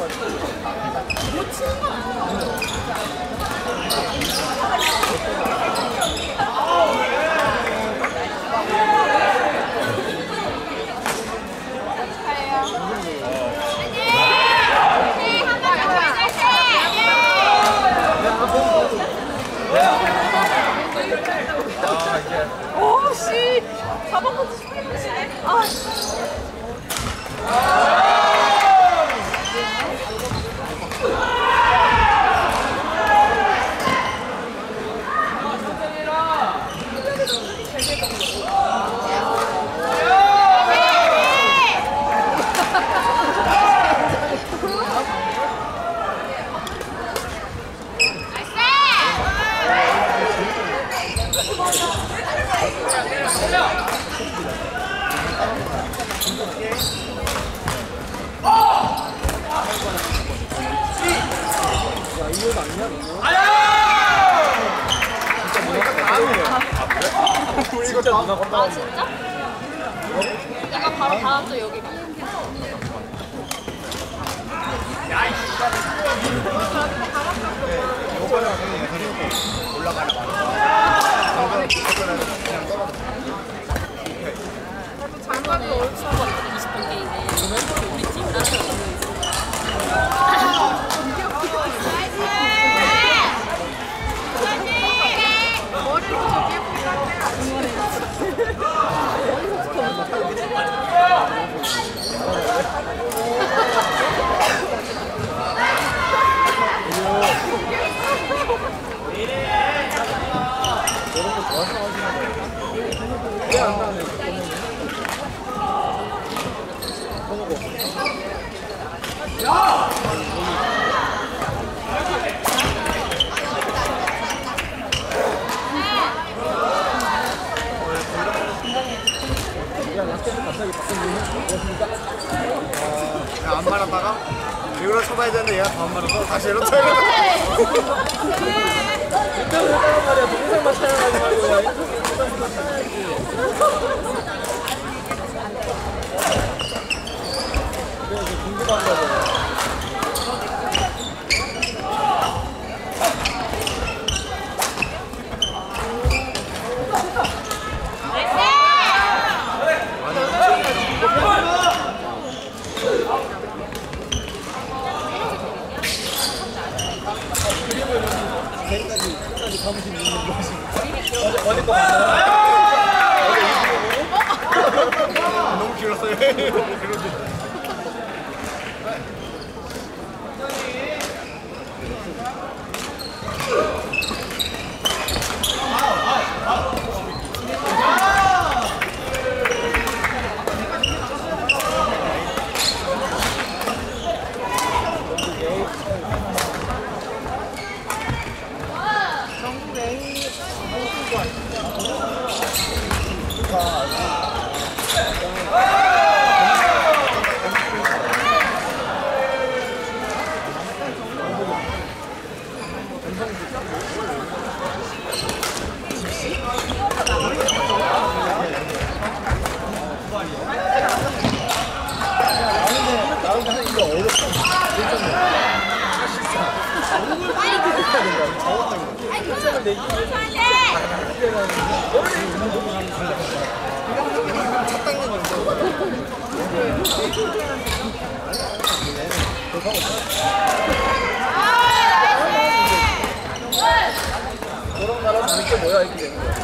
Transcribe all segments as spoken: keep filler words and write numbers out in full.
못 치는 건 아니야. 오, 씨! 사 번부터 시네. 아, 아, 진짜? 이거 바로 다음 주 여기 가. 야, 이씨. 올라가는 장갑이 옳지 않아. 이십 분 게임에 우리 팀 나서 안 말았다가 이거로 쳐봐야 되는데 얘가 더 안 말아서 다시 이렇게 쳐야 인터뷰 했다는 말이야. 동영상만 촬영하지 말고 야 인터뷰 촬영해야지. 그래 이제 궁금한 거죠. 내일까지 끝까지 가무실 있는 거지. 어제 어제 거 맞나요? 너무 길었어요. 너무 길었어. 그런 나라 재밌게 뭐야 이렇게 되는 거야.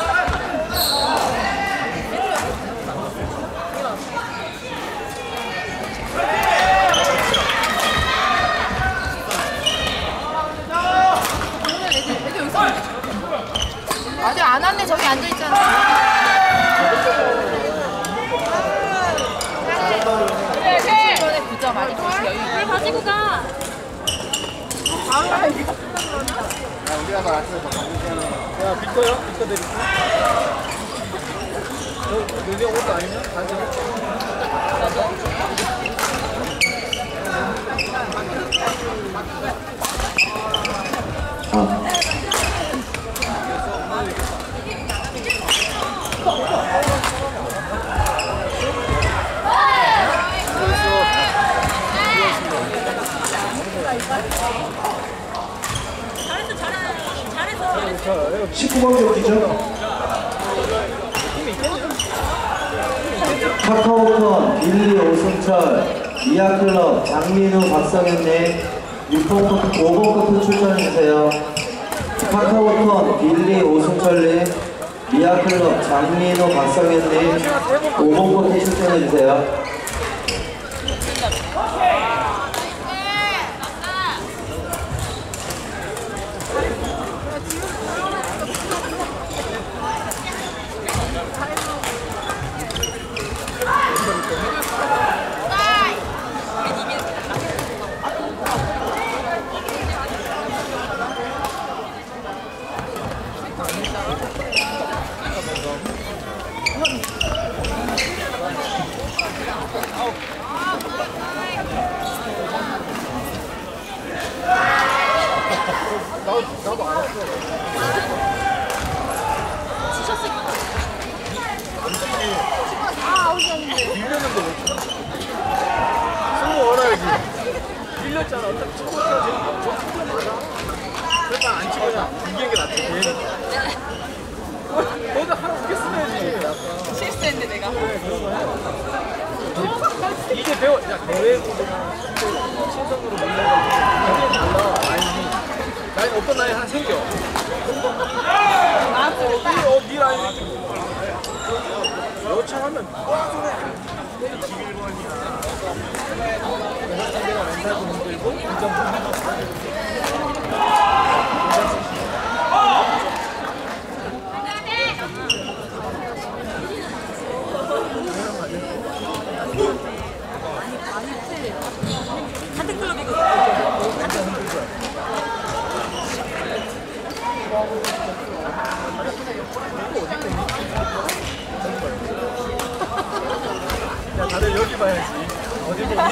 아직 안 왔네. 저기 앉아있잖아. 그래, 그래. 이번에 부자 많이 보시 여유. 왜 가지고 가? 바로 가. 야, 우리 가서 아침에 더 가보자. 야, 빅터요? 빅터 데리고. 저, 요새 옷도 아니면? 다시 십구 번 경기죠. 카카오콘 빌리 오승철, 미아클럽 장민우 박성현님 육 번 코트, 오 번 코트 출전해주세요. 카카오콘 빌리 오승철님, 미아클럽 장민우 박성현님 오 번 코트 출전해주세요. 나도 알았어. 아, 아웃이었는데. 밀렸는데 왜 쳐? 승부 걸어야지. 밀렸잖아. 어차피 치고 있어야지. 저 승부 맞아. 그러니까 안 치고 그냥 이기는 게 낫지. 걔는. 너도 하나 웃겼어야지. 약간. 실수했는데 내가. 그래, 그런 거 해. 이게 배워. 야, 대회에서 그냥 신성으로 밀려가지고 이게 달라. 라인이. 라인 어떤 라인 하나 생겨. 아, 그래. 어, 네 라인이. 여차하면 이십일 번이야. 내가 왼발도 힘들고 이점 같은 클럽이고. 야, 다들 여기 봐야지. 어디 보니?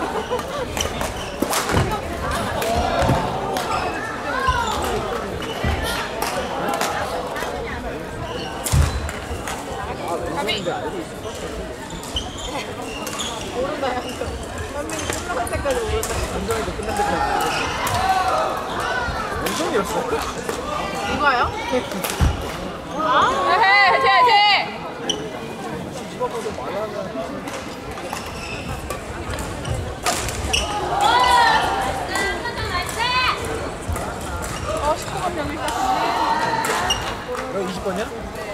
아, 왼손인데 알고 있어. 모른다, 한 명이 끝날 때까지 모른다. 왼손이도 끝날 때까지. 왼손이었어. 이거요? 아, 해, 해, 해. 집어봐도 말하면. 어, 십구 번 명일 것 같은데. 너 이십 번이야?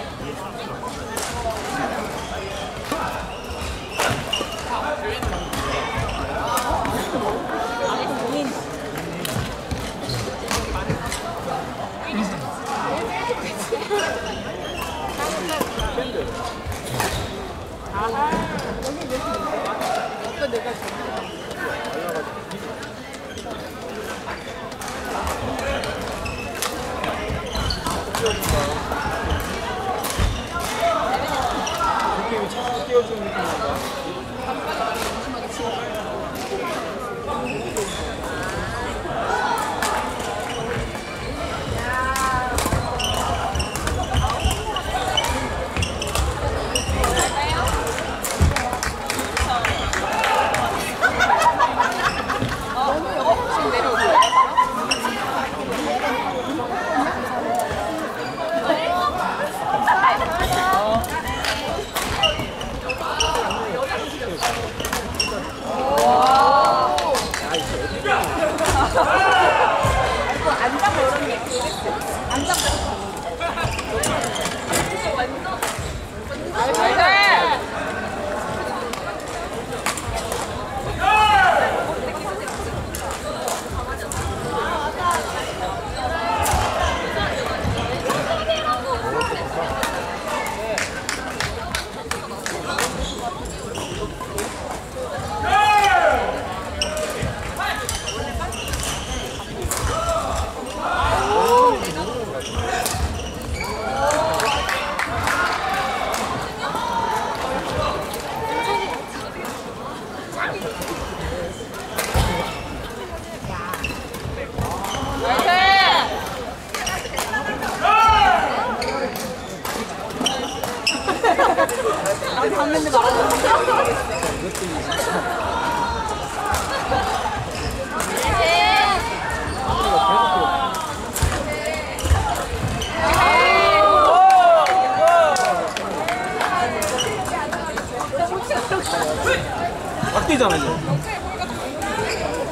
아, 여기 몇 개? 아까 내가 줬는데. 느낌이 자꾸 띄워주는 느낌인가?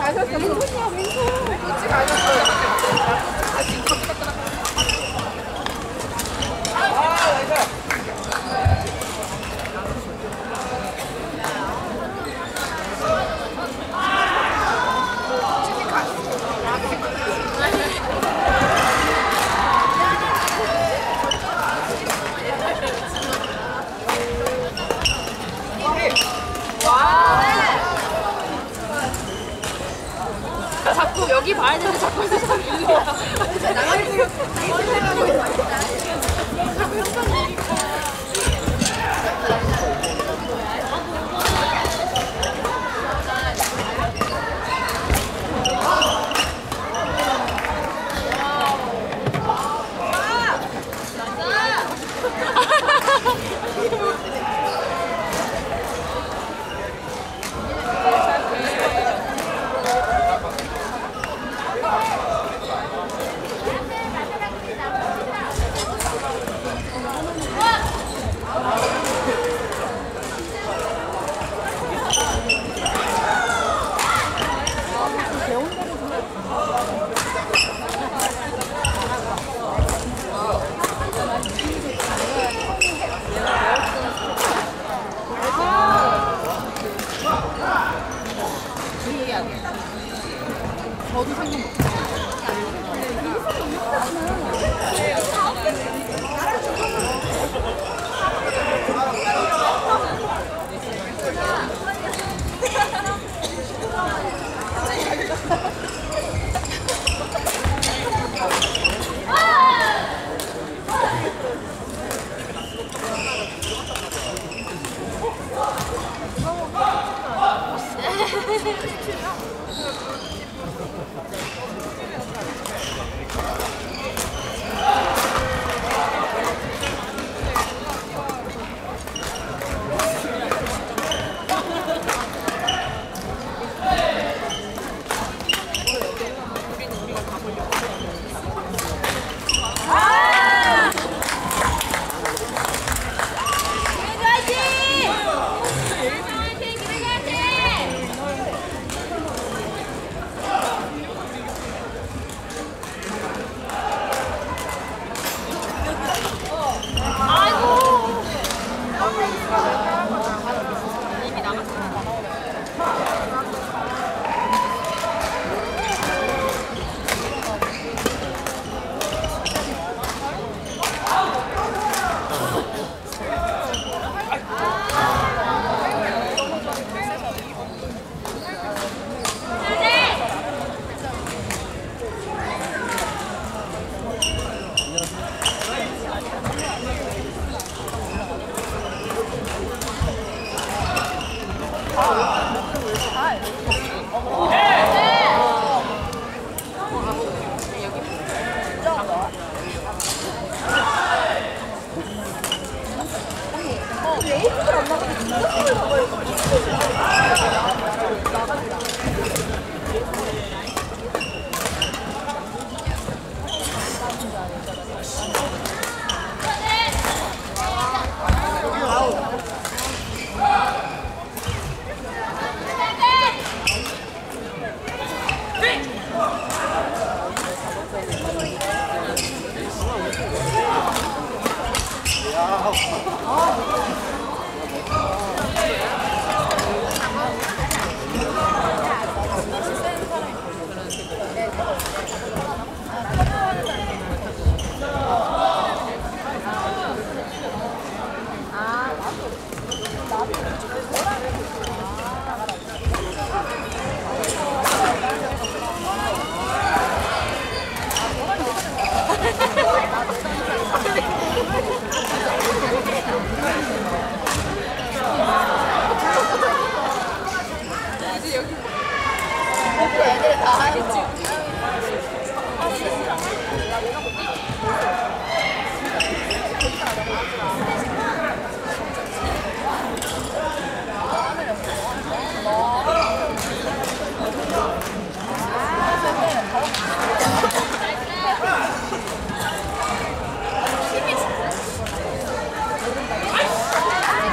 가셨어. 왼손이야, 왼손. 그렇지, 가셨어. 자꾸 여기 봐야 되는데 자꾸 세상 일이야. 저도 생각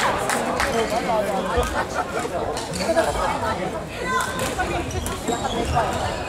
맞아. 오빠.